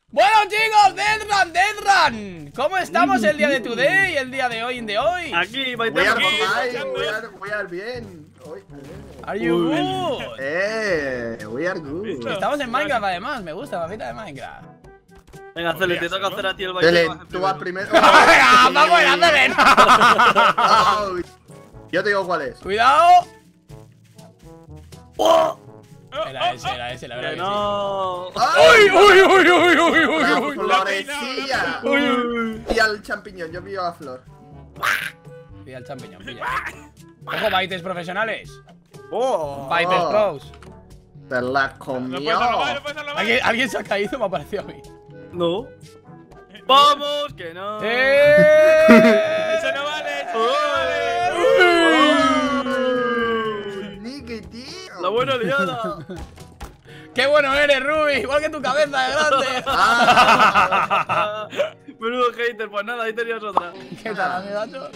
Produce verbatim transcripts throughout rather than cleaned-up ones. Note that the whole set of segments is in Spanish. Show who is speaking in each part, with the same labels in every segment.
Speaker 1: Bueno chicos, Death Run, Death Run. ¿Cómo estamos el día de today y el día de hoy, de hoy?
Speaker 2: Aquí,
Speaker 3: voy a voy a voy a bien. Hoy,
Speaker 1: Are you good?
Speaker 3: Eh, we are good.
Speaker 1: Estamos en Minecraft además, me gusta, mamita de Minecraft.
Speaker 2: Venga, Cele, te toca hacer a ti el baile.
Speaker 3: Cele, tú vas primero.
Speaker 1: ¡Venga, vamos a Cele!
Speaker 3: Yo te digo cuál es.
Speaker 1: ¡Cuidado! ¡Oh! Era ese, era ese, la verdad que sí.
Speaker 2: No.
Speaker 1: ¡Uy, uy, uy, uy, uy, uy,
Speaker 3: La
Speaker 1: uy!
Speaker 3: florecilla.
Speaker 1: Uy, uy.
Speaker 3: Y al champiñón, yo pillo la flor.
Speaker 1: Pilla el champiñón, pilla. Ojo, baites profesionales.
Speaker 2: Oh.
Speaker 1: Baites pros.
Speaker 3: Se la
Speaker 4: No
Speaker 3: comió.
Speaker 4: puedes salvar, no puedes salvar.
Speaker 1: ¿Alguien, alguien se ha caído, me ha parecido a mí.
Speaker 2: No. Vamos, que no.
Speaker 1: ¡Eh!
Speaker 4: Eso no vale, eso no vale.
Speaker 3: Niki, tío.
Speaker 2: La buena liada.
Speaker 1: ¡Qué bueno eres, Ruby! Igual que tu cabeza de grande.
Speaker 3: Ah.
Speaker 2: Menudo hater, pues nada, ahí tenías otra.
Speaker 1: ¿Qué tal, amigacho?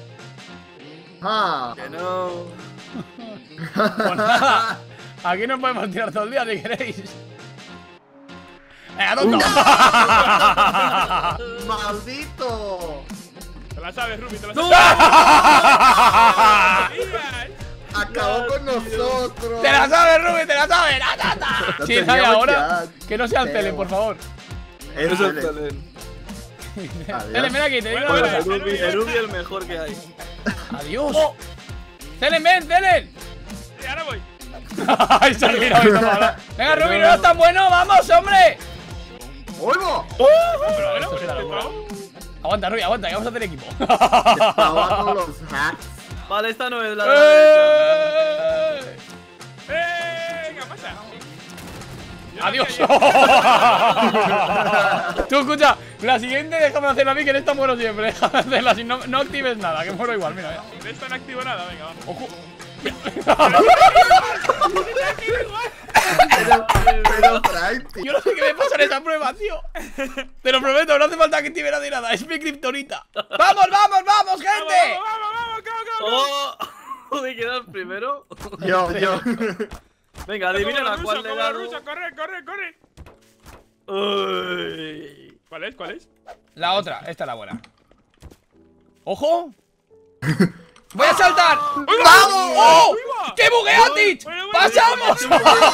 Speaker 3: Ah.
Speaker 2: Que no.
Speaker 1: Pues nada, aquí nos podemos tirar todo el día si queréis. ¡Eh, tonto!
Speaker 3: ¡Maldito!
Speaker 4: Te la sabes, Ruby, te la
Speaker 2: ¡No!
Speaker 4: sabes.
Speaker 3: Acabó con nosotros.
Speaker 1: ¡Te la sabes, Ruby! ¡Te la sabes! ¡Ah, ta, ta!
Speaker 3: No
Speaker 1: Sí,
Speaker 3: te
Speaker 1: dale
Speaker 3: llevo
Speaker 1: ahora.
Speaker 3: ya.
Speaker 1: Que no sea el
Speaker 3: Pero-
Speaker 1: Tele, por favor.
Speaker 3: Es
Speaker 2: Eso es
Speaker 3: Cele.
Speaker 2: Cele.
Speaker 1: Tele, ven aquí, te digo
Speaker 4: Bueno,
Speaker 1: una
Speaker 4: bueno,
Speaker 1: cosa.
Speaker 2: El Ruby, el Ruby el mejor que hay.
Speaker 1: ¡Adiós! ¡Tele, ven, Tele!
Speaker 4: Sí, ahora voy.
Speaker 1: ¡Ay, se ha girado y no para! ¡Venga, Ruby, no es tan bueno! ¡Vamos, hombre!
Speaker 3: ¡Oigo!
Speaker 4: Pero bueno,
Speaker 1: Esto será
Speaker 4: te
Speaker 1: locura.
Speaker 4: pago.
Speaker 1: Aguanta, Ruby, aguanta, que vamos a hacer equipo.
Speaker 3: Estaba con los hacks.
Speaker 2: Vale, esta no es la de la derecha.
Speaker 1: ¡Eh!
Speaker 4: Venga, pasa. Yo
Speaker 1: ¡Adiós!
Speaker 4: no sé,
Speaker 1: Tú, escucha, la siguiente déjame hacerla a mí, que en esta muero siempre. Déjame hacerla, si no, no actives nada, que muero igual, mira, mira.
Speaker 4: De esto no activo nada, venga, va.
Speaker 1: ¡Ojo!
Speaker 3: Pero, pero, Frank, tío.
Speaker 1: Yo no sé qué me pasa en esa prueba, tío. Te lo prometo, no hace falta que active nada de nada. Es mi kriptonita. ¡Vamos, vamos, vamos, gente!
Speaker 4: Vamos, vamos, vamos, vamos, vamos.
Speaker 2: Oh, ¿de quedar primero?
Speaker 3: Yo, yo.
Speaker 2: Venga, adivina
Speaker 4: Como
Speaker 2: la
Speaker 4: los
Speaker 2: cual
Speaker 4: rusos,
Speaker 2: le he
Speaker 4: como los
Speaker 2: dado.
Speaker 4: rusos, corre, corre, corre.
Speaker 2: Uy.
Speaker 4: ¿Cuál es? ¿Cuál es?
Speaker 1: La otra, esta es la buena. ¡Ojo! ¡Voy a saltar! ¡Vamos! ¡Oh! ¡Qué bugueatis!
Speaker 4: Bueno, bueno,
Speaker 1: ¡Pasamos!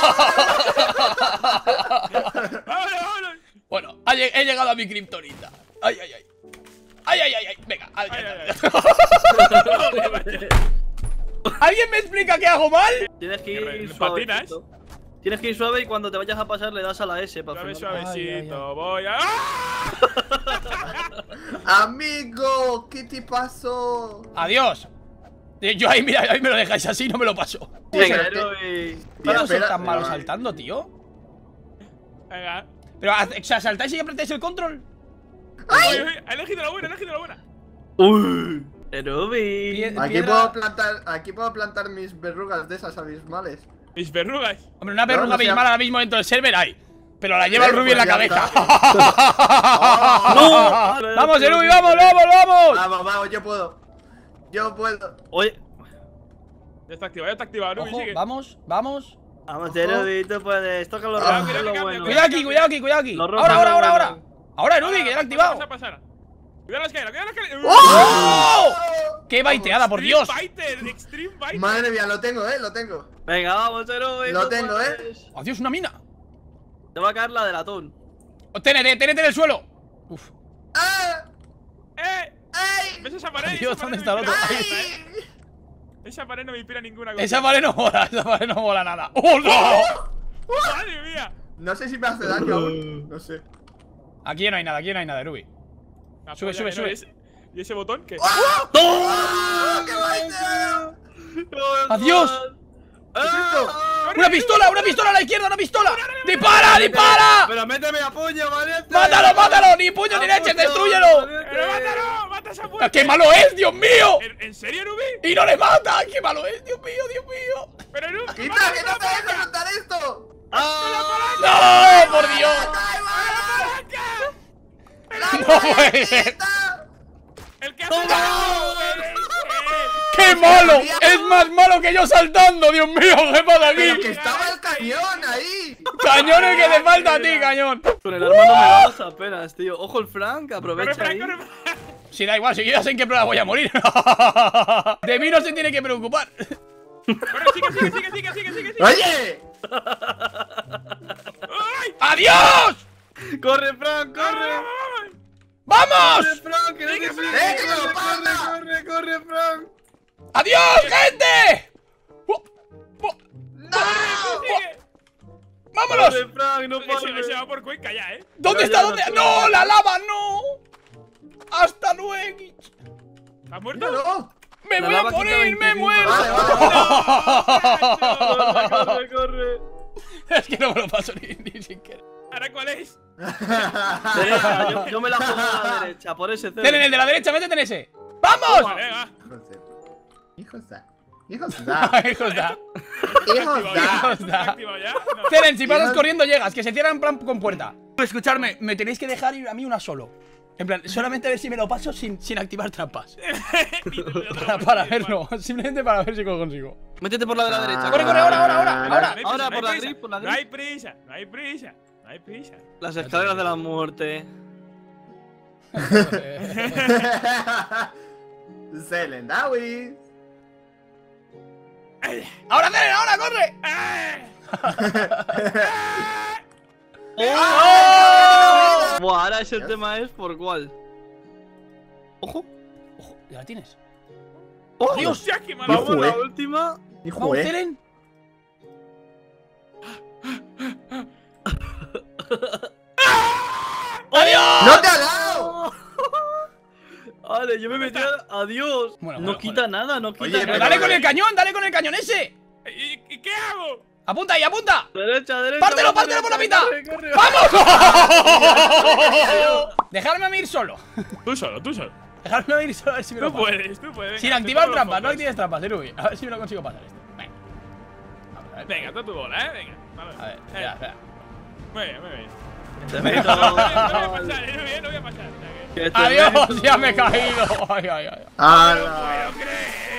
Speaker 4: Vámonos, vámonos.
Speaker 1: Bueno, ha lleg- he llegado a mi kriptonita. ¡Ay, ay, ay! ¡Ay, ay, ay! ay. Venga,
Speaker 4: Ay,
Speaker 1: alguien.
Speaker 4: ay,
Speaker 1: ¿Alguien me explica qué hago mal?
Speaker 2: Tienes que
Speaker 4: Que
Speaker 2: ir
Speaker 4: patinas.
Speaker 2: suave. Tienes que ir suave y cuando te vayas a pasar le das a la S para
Speaker 4: Suave,
Speaker 2: frenar.
Speaker 4: suavecito, voy a... ¡Ah!
Speaker 3: Amigo, ¿qué te pasó?
Speaker 1: Adiós. Eh, Yo ahí, mira, ahí me lo dejáis así, no me lo paso.
Speaker 2: Venga,
Speaker 3: Espérate.
Speaker 2: héroe.
Speaker 1: ¿Cómo soy
Speaker 3: espera,
Speaker 1: tan malo
Speaker 3: pero-
Speaker 1: saltando, tío?
Speaker 4: Venga.
Speaker 1: Pero, haz- o sea, saltáis y apretáis el control.
Speaker 4: Uy, uy, he elegido la buena, he elegido la buena.
Speaker 2: Uy. Herobi.
Speaker 1: Pie-
Speaker 3: Aquí
Speaker 1: piedra-
Speaker 3: puedo plantar, aquí puedo plantar mis verrugas de esas abismales.
Speaker 4: Mis verrugas.
Speaker 1: Hombre, una verruga
Speaker 3: No, no sea-
Speaker 1: abismal ahora mismo dentro del server hay. Pero la lleva el
Speaker 3: Eh,
Speaker 1: Ruby en la
Speaker 3: pues ya
Speaker 1: cabeza.
Speaker 3: está.
Speaker 2: ¡No!
Speaker 1: ¡Vamos, el Ruby, vamos, vamos, vamos!
Speaker 3: Vamos, vamos, yo puedo. Yo puedo.
Speaker 2: Oye.
Speaker 4: Ya está activado, ya está activado, Ruby,
Speaker 1: Ojo,
Speaker 4: sigue.
Speaker 1: vamos, vamos.
Speaker 2: Vamos, Herobi, tú puedes. Toca los
Speaker 3: Ah,
Speaker 2: rojos,
Speaker 4: mira
Speaker 2: es lo
Speaker 4: que
Speaker 2: bueno.
Speaker 4: cambia,
Speaker 1: Cuidado aquí, cuidado aquí, cuidado aquí.
Speaker 2: Los
Speaker 1: Ahora,
Speaker 2: rojos,
Speaker 1: ahora,
Speaker 2: los
Speaker 1: ahora, ahora.
Speaker 2: rojos.
Speaker 1: Ahora, Ruby, que ya lo he activado.
Speaker 4: Pasa, pasa, pasa. Cuidado la escalera, cuidado la escalera.
Speaker 1: ¡Oh! ¡Qué baiteada, por Dios!
Speaker 4: Extreme Fighter, Extreme Fighter.
Speaker 3: Madre mía, lo tengo, eh, lo tengo.
Speaker 2: Venga, vamos, Herobi.
Speaker 3: Lo
Speaker 2: tú
Speaker 3: tengo,
Speaker 2: puedes.
Speaker 1: ¡Adiós, una mina!
Speaker 2: Te va a caer la del atún.
Speaker 1: Oh, Tenete, tenete en el suelo. Uf.
Speaker 3: ¡Ah!
Speaker 4: ¡Eh!
Speaker 3: ¡Ay!
Speaker 4: ¿Ves esa pared?
Speaker 1: Dios,
Speaker 4: Esa
Speaker 1: ¿dónde
Speaker 4: pared
Speaker 1: está el
Speaker 4: no me
Speaker 1: otro?
Speaker 4: inspira
Speaker 3: ¡Ay!
Speaker 4: nada, ¿eh? Esa pared no me inspira ninguna cosa.
Speaker 1: Esa pared no mola, esa pared no mola nada. ¡Oh, no!
Speaker 4: ¡Madre mía!
Speaker 3: No sé si me hace daño aún. No sé.
Speaker 1: Aquí no hay nada, aquí no hay nada, Ruby.
Speaker 4: La
Speaker 1: Sube,
Speaker 4: polla,
Speaker 1: sube,
Speaker 4: ¿no?
Speaker 1: sube.
Speaker 4: ¿Y ese- ¿Y ese botón qué?
Speaker 3: ¡Ah! ¡Qué baiteo!
Speaker 1: ¡Adiós!
Speaker 2: ¡Ah!
Speaker 1: ¡Una pistola, una pistola a la izquierda, una pistola! ¡Dispara, dispara!
Speaker 2: Pero méteme a puño, valiente.
Speaker 1: ¡Mátalo, mátalo! ¡Ni puño ni leche, destrúyelo!
Speaker 4: ¡Pero mátalo! ¡Mata a esa puerta!
Speaker 1: ¡Qué malo es, Dios mío!
Speaker 4: ¿En, ¿En serio, Ruby?
Speaker 1: ¡Y no le mata! ¡Qué malo es, Dios mío, Dios mío!
Speaker 4: ¡Pero Ruby!
Speaker 3: ¡Quita, que no te dejes montar esto!
Speaker 2: ¡Ah!
Speaker 1: ¡No, por Dios!
Speaker 3: ¡Ay, va!
Speaker 1: ¡No puede ser!
Speaker 4: ¡El que hace
Speaker 2: ¡Toma!
Speaker 4: daño!
Speaker 1: ¡Qué malo! ¡Es más malo que yo saltando! ¡Dios mío! ¿Qué pasa
Speaker 3: Pero
Speaker 1: aquí?
Speaker 3: que estaba el cañón ahí.
Speaker 1: Cañón el que te falta a ti, cañón.
Speaker 2: Con el arma no me das apenas, tío. Ojo el Frank,
Speaker 4: Corre,
Speaker 2: aprovecha
Speaker 4: Frank,
Speaker 2: ahí.
Speaker 4: corre, Frank.
Speaker 1: Si da igual, si yo ya sé en qué prueba voy a morir. De mí no se tiene que preocupar.
Speaker 4: Corre, sigue, sigue, sigue, sigue, sigue, sigue, sigue.
Speaker 3: ¡Oye!
Speaker 4: ¡Ay!
Speaker 1: ¡Adiós!
Speaker 2: ¡Corre, Frank, corre!
Speaker 1: ¡Vamos!
Speaker 2: ¡Corre, Frank! ¡Que no te
Speaker 4: Sigue,
Speaker 2: sigue!
Speaker 3: sigue,
Speaker 2: ¡Corre, corre,
Speaker 3: panda.
Speaker 2: corre, corre, Frank!
Speaker 1: ¡Adiós, gente! ¡Oh! ¡Oh!
Speaker 4: Sigue.
Speaker 1: ¡Vámonos!
Speaker 2: ¡Corre, Frank! ¡No
Speaker 4: Ese, ese
Speaker 2: pares!
Speaker 4: va por Cuenca ya, eh.
Speaker 1: ¿Dónde
Speaker 2: Ya,
Speaker 1: está?
Speaker 2: ya,
Speaker 1: ¿Dónde?
Speaker 2: no,
Speaker 1: ¡No!
Speaker 2: no.
Speaker 1: ¡La lava, no! ¡Hasta luego!
Speaker 4: ¿Has muerto?
Speaker 3: ¡Míralo!
Speaker 1: ¡Me
Speaker 2: La
Speaker 1: voy a
Speaker 2: lava quita
Speaker 1: morir! ¡Me
Speaker 2: veinticinco.
Speaker 1: muero!
Speaker 3: Vale,
Speaker 2: ¡Corre, corre, corre!
Speaker 1: Es que no me lo paso ni, ni sin querer.
Speaker 4: ¿Ahora cuál es?
Speaker 2: Derecha, yo, yo me la juego a la derecha, por ese
Speaker 1: Ten en el
Speaker 2: cero.
Speaker 1: de la derecha, métete en ese. ¡Vamos!
Speaker 4: Vale, va.
Speaker 3: Hijos de... Hijos de... Hijos de...
Speaker 1: Hijos da.
Speaker 3: Hijos
Speaker 4: Activado
Speaker 3: de...
Speaker 4: ya.
Speaker 1: Hijos da.
Speaker 4: Activado ya. No.
Speaker 1: Teren, si pasas
Speaker 3: Hijos-
Speaker 1: corriendo llegas, que se cierran en plan con puerta. Escuchadme, me tenéis que dejar ir a mí una solo. En plan, solamente a ver si me lo paso sin, sin activar trampas. Para, para verlo, simplemente para ver si lo consigo.
Speaker 2: Métete por la de la derecha.
Speaker 1: Corre, corre, ahora, ahora, ahora, ahora.
Speaker 4: No hay
Speaker 2: Ahora,
Speaker 4: prisa,
Speaker 2: por
Speaker 4: no hay
Speaker 2: la
Speaker 4: prisa.
Speaker 2: grip, por la
Speaker 4: No hay
Speaker 2: grip.
Speaker 4: prisa, no hay prisa, no hay prisa.
Speaker 2: Las escaleras de la muerte.
Speaker 3: Zelendawis.
Speaker 1: ¡Ahora, Teren, ahora, corre!
Speaker 2: ¡Oh! Buah, ahora ese tema es por cuál. ¡Ojo!
Speaker 1: Ojo, ya la tienes.
Speaker 2: ¡Oh!
Speaker 1: Dios.
Speaker 4: Hostia, qué malo.
Speaker 2: Vamos,
Speaker 3: Hijo,
Speaker 2: la
Speaker 3: eh.
Speaker 2: última.
Speaker 3: Hijo,
Speaker 1: Vamos,
Speaker 3: eh.
Speaker 1: Teren. ¡Adiós!
Speaker 3: ¡No te ha dado!
Speaker 2: Vale, yo me metí a... Adiós.
Speaker 1: Bueno,
Speaker 2: no
Speaker 1: bueno,
Speaker 2: quita nada, no quita
Speaker 3: Oye,
Speaker 2: nada.
Speaker 1: Pero dale con el cañón, dale con el cañón ese.
Speaker 4: ¿Y, y qué hago?
Speaker 1: Apunta ahí, apunta.
Speaker 2: Derecha, derecha.
Speaker 1: ¡Pártelo,
Speaker 2: vamos,
Speaker 1: pártelo por la
Speaker 2: derecha,
Speaker 1: mitad!
Speaker 2: corre, corre.
Speaker 1: ¡Vamos! Dejadme a mí ir solo.
Speaker 4: Tú solo, tú solo.
Speaker 1: Dejadme a mí ir solo a ver si me lo
Speaker 4: Tú
Speaker 1: paso.
Speaker 4: puedes, tú puedes.
Speaker 1: Sin
Speaker 4: venga,
Speaker 1: activar
Speaker 4: tú
Speaker 1: trampas, no
Speaker 4: todos
Speaker 1: actives trampas, Erubi. A ver si me lo consigo pasar esto. Venga. Vamos a ver.
Speaker 4: Venga, tú tu bola, eh. Venga. Vale.
Speaker 1: A ver,
Speaker 4: Eh,
Speaker 1: espera, espera.
Speaker 4: Muy bien, muy bien.
Speaker 2: Te meto.
Speaker 4: No, no voy a pasar, eh, no voy a- no voy a pasar. o sea que-
Speaker 2: Que te
Speaker 1: Adiós,
Speaker 2: meto.
Speaker 1: ya me he caído. Ay, ay, ay.
Speaker 4: No
Speaker 3: ¡Hala!
Speaker 4: puedo creer.